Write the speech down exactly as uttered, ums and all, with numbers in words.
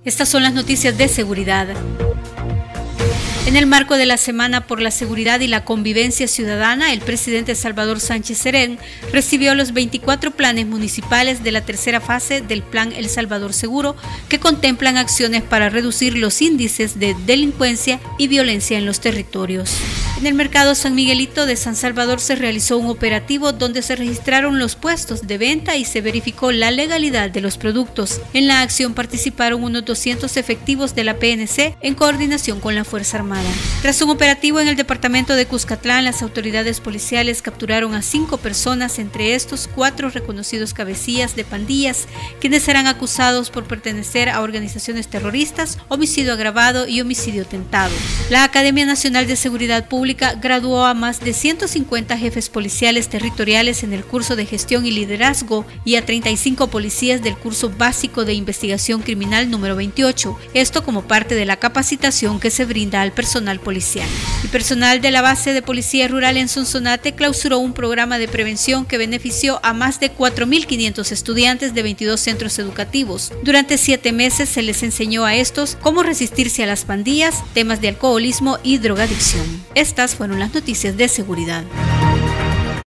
Estas son las noticias de seguridad. En el marco de la Semana por la Seguridad y la Convivencia Ciudadana, el presidente Salvador Sánchez Serén recibió los veinticuatro planes municipales de la tercera fase del Plan El Salvador Seguro, que contemplan acciones para reducir los índices de delincuencia y violencia en los territorios. En el mercado San Miguelito de San Salvador se realizó un operativo donde se registraron los puestos de venta y se verificó la legalidad de los productos. En la acción participaron unos doscientos efectivos de la P N C en coordinación con la Fuerza Armada. Tras un operativo en el departamento de Cuscatlán, las autoridades policiales capturaron a cinco personas, entre estos cuatro reconocidos cabecillas de pandillas, quienes serán acusados por pertenecer a organizaciones terroristas, homicidio agravado y homicidio tentado. La Academia Nacional de Seguridad Pública graduó a más de ciento cincuenta jefes policiales territoriales en el curso de gestión y liderazgo y a treinta y cinco policías del curso básico de investigación criminal número veintiocho, esto como parte de la capacitación que se brinda al personal personal policial. El personal de la base de policía rural en Sonsonate clausuró un programa de prevención que benefició a más de cuatro mil quinientos estudiantes de veintidós centros educativos. Durante siete meses se les enseñó a estos cómo resistirse a las pandillas, temas de alcoholismo y drogadicción. Estas fueron las noticias de seguridad.